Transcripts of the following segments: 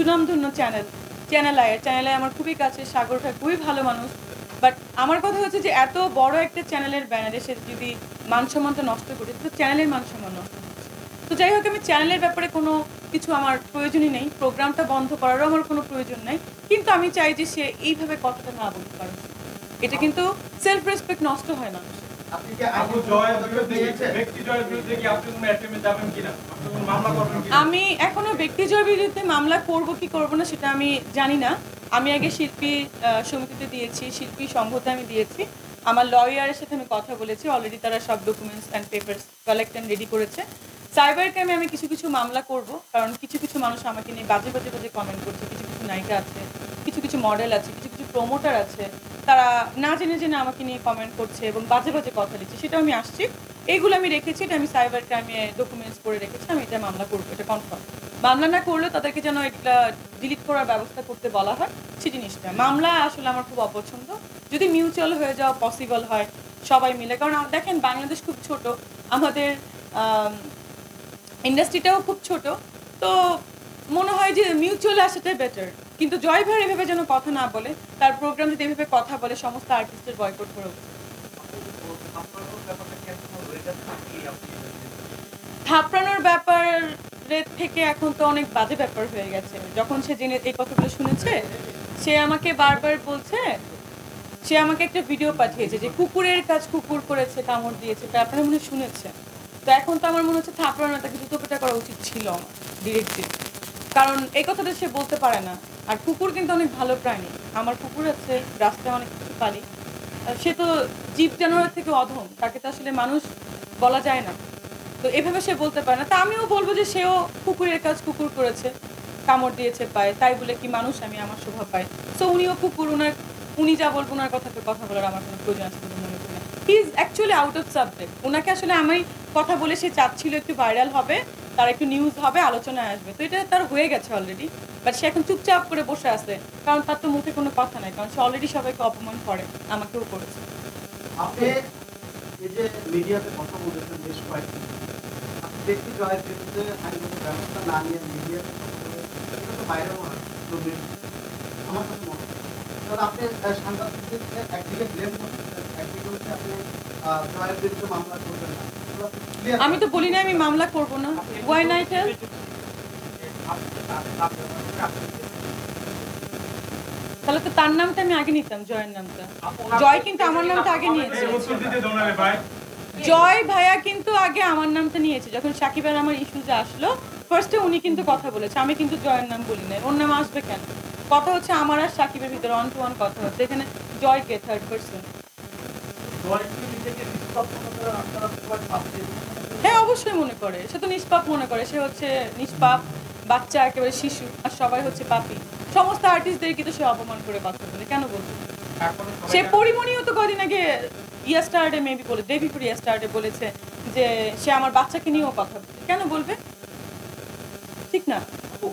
সুনামধন্য channel I আমার খুবই কাছে, সাগর ভাই খুবই ভালো মানুষ। বাট আমার কথা হচ্ছে যে এত বড় একটা চ্যানেলের ব্যানারে সে যদি মান সম্মানটা নষ্ট করে, তো চ্যানেলের মান সম্মান নষ্ট হচ্ছে। তো যাই হোক, আমি চ্যানেলের ব্যাপারে কোনো কিছু আমার প্রয়োজনই নেই, প্রোগ্রামটা বন্ধ করারও আমার কোনো প্রয়োজন নাই। কিন্তু আমি চাই যে সে এইভাবে কথাটা না বলতে পারে। এটা কিন্তু সেলফ রেসপেক্ট নষ্ট হয় না। আমি এখনো ব্যক্তি জয়ের বিরুদ্ধে মামলা করব কি করব না সেটা আমি জানি না। আমি আগে শিল্পী সমিতিতে দিয়েছি, শিল্পী সংঘতে আমি দিয়েছি। আমার লয়ারের সাথে আমি কথা বলেছি, অলরেডি তারা সব documents and papers collect and ready করেছে। সাইবার ক্রাইমে আমি কিছু মামলা করব, কারণ কিছু মানুষ আমাকে নিয়ে বাজে কমেন্ট করছে। কিছু নায়িকা আছে, কিছু মডেল আছে, কিছু প্রমোটার আছে, তারা না জেনে আমাকে নিয়ে কমেন্ট করছে এবং বাজে কথা লিখছে। সেটাও আমি আসছি, এইগুলো আমি রেখেছি, এটা আমি সাইবার ক্রাইমে ডকুমেন্টস করে রেখেছি। আমি এটা মামলা করবো, এটা কনফার্ম। মামলা না করলেও তাদেরকে যেন এটা ডিলিট করার ব্যবস্থা করতে বলা হয়, সেই জিনিসটা। মামলা আসলে আমার খুব অপছন্দ। যদি মিউচুয়াল হয়ে যাওয়া পসিবল হয় সবাই মিলে, কারণ দেখেন বাংলাদেশ খুব ছোট, আমাদের ইন্ডাস্ট্রিটাও খুব ছোট, তো মনে হয় যে মিউচুয়ালি আসাটাই বেটার। কিন্তু জয় ভাই এভাবে যেন কথা না বলে, তার প্রোগ্রাম যদি এভাবে কথা বলে সমস্ত আর্টিস্টের বয়কট করে উঠবে। থাপড়ানোর ব্যাপারের থেকে এখন তো অনেক বাজে ব্যাপার হয়ে গেছে। যখন সে জেনে এই কথাগুলো শুনেছে, সে আমাকে বারবার বলছে, সে আমাকে একটা ভিডিও পাঠিয়েছে যে কুকুরের কাজ কুকুর করেছে, কামড় দিয়েছে, তা আপনারা মনে শুনেছে। তো এখন তো আমার মনে হচ্ছে থাপড়ানো তাকে জুতোপেটা করা উচিত ছিল ডিরেক্টলি, কারণ এই কথাটা সে বলতে পারে না। আর কুকুর কিন্তু অনেক ভালো প্রাণী, আমার কুকুর আছে, রাস্তায় অনেক কিছু পালি। সে তো জীব জানোয়ারের থেকে অধম, তাকে তো আসলে মানুষ বলা যায় না। তো এভাবে সে বলতে পারে না। তা আমিও বলবো যে সেও কুকুরের কাজ কুকুর করেছে, কামড় দিয়েছে পায়, তাই বলে কি মানুষ আমি আমার শোভা পাই। সো উনিও কুকুর, উনি যা বলবো ওনার কথা বলার আমার কোনো প্রয়োজন আছে বলে মনে করি না। He is actually out of subject. ওনাকে আসলে আমি কথা বলে সে চাচ্ছিল একটু ভাইরাল হবে, তার একটু নিউজ হবে, আলোচনায় আসবে। তো এটা তার হয়ে গেছে অলরেডি, বাট সে এখন চুপচাপ করে বসে আছে, কারণ তার তো মুখে কোনো কথা নাই, কারণ সে অলরেডি সবাইকে অপমান করে, আমাকেও করেছে। আপনি এই যে মিডিয়াতে কথা বলেছেন বেশ কয়েকদিন, ব্যক্তি জয়ের বিরুদ্ধে আইনগত ব্যবস্থা না নিয়ে মিডিয়াতে এটা তো বাইরেও আমার কাছে মনে হয়, কারণ আপনি সাংবাদিকদেরকে একদিকে ব্লেম করতেছেন, একদিকে হচ্ছে আপনি জয়ের বিরুদ্ধে মামলা করবেন না। আমি তো বলি না আমি মামলা করব না। ওয়াই নাই টেল? তাহলে তো তার নামটা আমি আগে নিতাম, জয়ের নামটা। জয় কিন্তু আমার নামটা আগে নিয়েছে। জয় ভাইয়া কিন্তু আগে আমার নামটা নিয়েছে। যখন সাকিবের আমার ইস্যুতে আসলো, ফার্স্টে উনি কিন্তু কথা বলেছে, আমি কিন্তু জয়ের নাম বলি নাই। ওর নাম আসবে কেন? কথা হচ্ছে আমার আর সাকিবের ভিতরে ওয়ান টু ওয়ান কথা হচ্ছে, এখানে জয় কে থার্ড পারসন? হ্যাঁ অবশ্যই মনে করে, সে তো নিষ্পাপ মনে করে, সে হচ্ছে নিষ্পাপ বাচ্চা, একেবারে শিশু, আর সবাই হচ্ছে পাপী। সমস্ত আর্টিস্টদের কিন্তু সে অপমান করে কথা বলে, কেন বলছে? সে পরিমণিও তো কদিন আগে ইয়াস্টারডে মেবি বলে, ডে বিফোর ইয়াস্টারডে বলেছে যে সে আমার বাচ্চাকে নিয়েও কথা বলে, কেন বলবে? ঠিক না?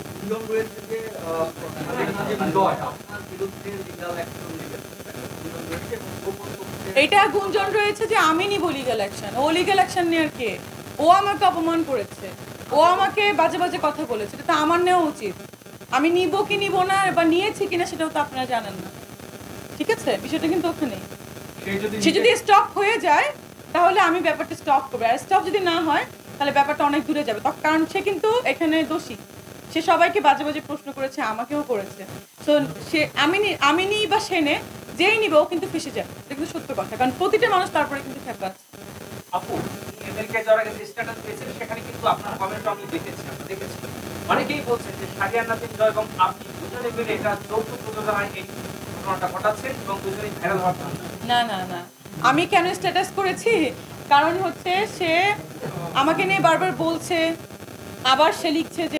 এটা গুঞ্জন রয়েছে যে আমি নিব লিগ্যাল অ্যাকশন। ও লিগ্যাল অ্যাকশন নেওয়ার কে? ও আমাকে অপমান করেছে, ও আমাকে বাজে কথা বলেছে, এটা তো আমার নেওয়া উচিত। আমি নিব কি নিব না বা নিয়েছি কিনা সেটাও তো আপনারা জানেন না, ঠিক আছে? বিষয়টা কিন্তু ওখানেই। সে যদি স্টপ হয়ে যায় তাহলে আমি ব্যাপারটা স্টপ করবো, আর স্টপ যদি না হয় তাহলে ব্যাপারটা অনেক দূরে যাবে। কারণ সে কিন্তু এখানে দোষী, সে সবাইকে বাজে প্রশ্ন করেছে, আমাকেও করেছে। তো সে আমি নিই বা সে নে, যেই নিবে ও কিন্তু ফেসে যাবে, এটা কিন্তু সত্য কথা, কারণ প্রতিটা মানুষ তারপরে কিন্তু খেপা আছে। আপু আমেরিকায় যাওয়ার আগে স্ট্যাটাস পেয়েছেন, সেখানে কিন্তু আপনার কমেন্ট আমি দেখেছি। অনেকেই বলছেন যে শাহরিয়ার নাজিম জয় এবং আপনি দুজনে মিলে এটা যৌথ প্রযোজনায় এই ঘটনাটা ঘটাচ্ছেন এবং দুজনেই ভাইরাল হচ্ছেন। না, আমি কেন স্ট্যাটাস করেছি, কারণ হচ্ছে সে আমাকে নিয়ে বারবার বলছে, আবার সে লিখছে যে